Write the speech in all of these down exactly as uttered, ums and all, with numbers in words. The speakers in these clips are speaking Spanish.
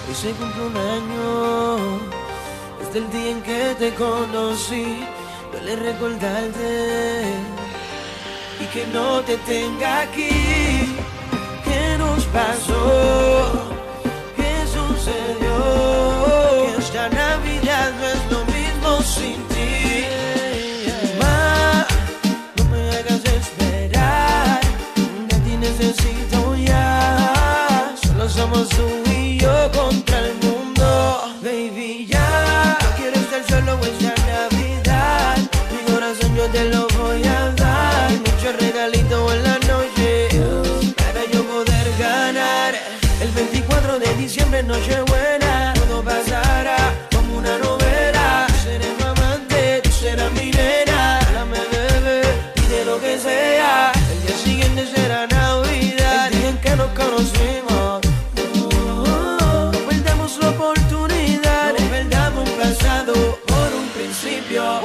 Hoy se cumple un año desde el día en que te conocí. Duele recordarte y que no te tenga aquí. ¿Qué nos pasó? ¿Qué sucedió? Que esta Navidad no es lo mismo sin ti. Ma, no me hagas esperar, de ti necesito ya. Solo somos tú y yo contra el mundo, baby, ya. No quiero estar solo esta Navidad, mi corazón yo te lo voy a dar. Muchos regalitos en la noche para yo poder ganar. El veinticuatro de diciembre, Nochebuena, todo pasará como una novela. Tú serás mi amante, tú serás mi nena. Háblame, bebé, pide lo que sea. El día siguiente será Navidad, el día en que nos conocimos. No perdamos la oportunidad, no perdamos un pasado por un principio.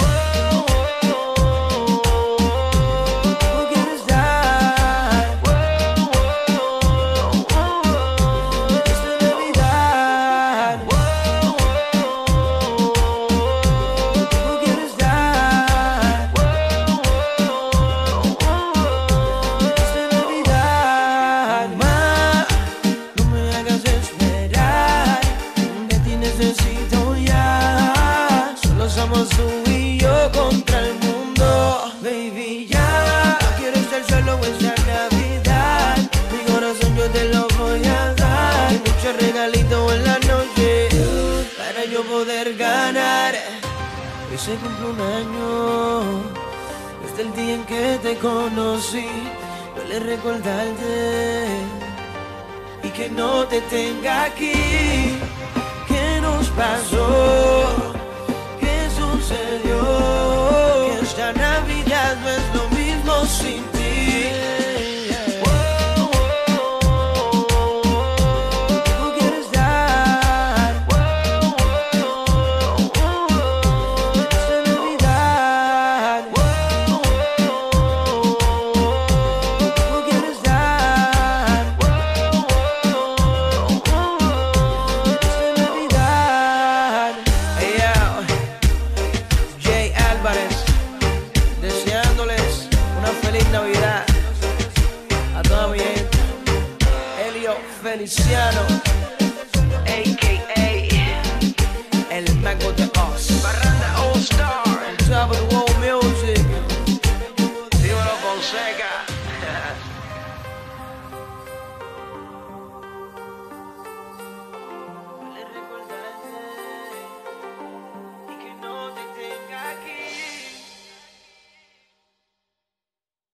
Necesito ya, solo somos tú y yo contra el mundo, baby, ya. No quiero estar solo esta Navidad, mi corazón yo te lo voy a dar. Muchos regalitos en la noche para yo poder ganar. Hoy se cumple un año desde el día en que te conocí. Duele recordarte y que no te tenga aquí. ¿Qué nos pasó? ¿Qué sucedió? Que esta Navidad no es lo mismo sin ti. Tú quieres dar esta Navidad. Tú quieres dar deseándoles una feliz Navidad a toda mi gente. Elio Feliciano.